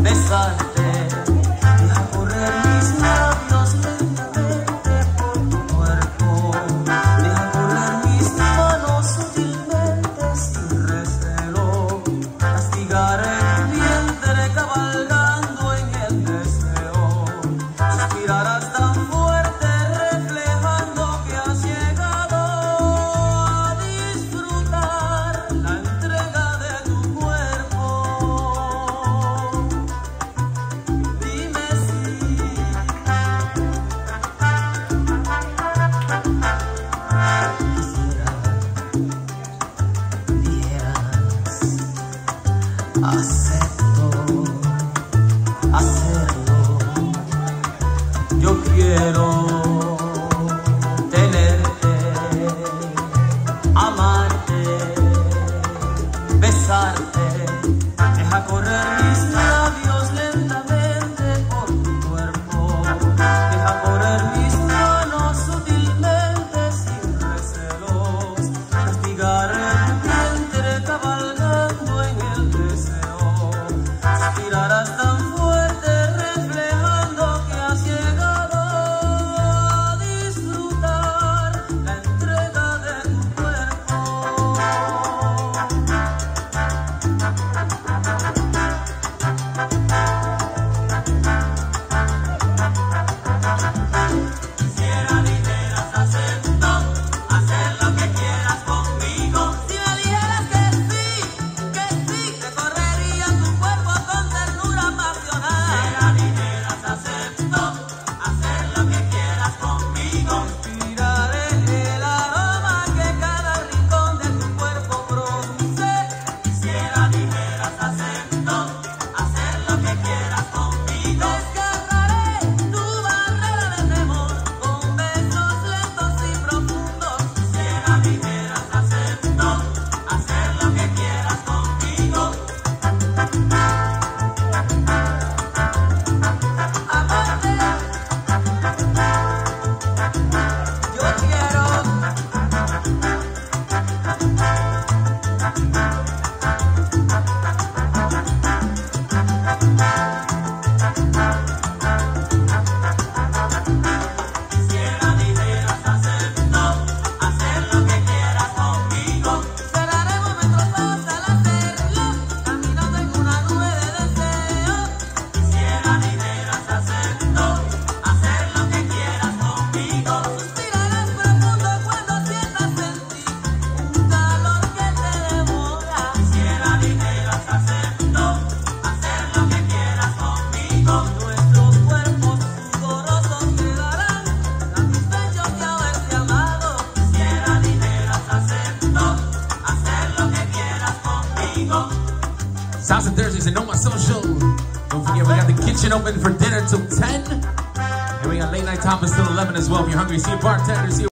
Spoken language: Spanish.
besarte, deja correr mis labios lentamente por tu cuerpo, deja correr mis manos sutilmente sin recelo, castigaré tu vientre cabalgando en el deseo, suspirarás tan fuerte reflejando que has llegado a disfrutar la entrega de tu cuerpo. Dime si acepto hacerlo. Yo quiero tenerte, amarte, besarte, deja correr mis labios lentamente por tu cuerpo, deja correr mis manos sutilmente sin recelos, castigaré tu vientre cabalgando en el deseo, suspirarás tan fuerte reflejando que has llegado a disfrutar la entrega de tu cuerpo. Quisiera dijeras acepto hacer lo que quieras conmigo. Si me dijeras que sí, recorrería tu cuerpo con ternura apasionada. Quisiera dijeras acepto hacer lo que quieras conmigo. Inspiraré el aroma que cada rincón de tu cuerpo produce. Quisiera dijeras acepto hacer lo que quieras conmigo. Desgarraré tu barrera de temor con besos lentos y profundos. Quisiera dijeras acepto hacer lo que quieras conmigo. Amarte, yo quiero. Quisiera dijeras acepto hacer lo que quieras conmigo. Cerraremos nuestros ojos al hacerlo, caminando en una nube de deseo. Quisiera dijeras acepto hacer lo que quieras conmigo. Suspirarás profundo cuando sientas en ti un calor que te devora. Quisiera dijeras acepto hacer lo que quieras conmigo. Nuestros cuerpos sudorosos quedarán satisfechos de haberse amado. Quisiera dijeras acepto hacer lo que quieras conmigo. Salsa Thursdays and Know My Social. Don't forget, we got the kitchen open for dinner till 10. And we got late night tapas till 11 as well. If you're hungry, see a bartender, see a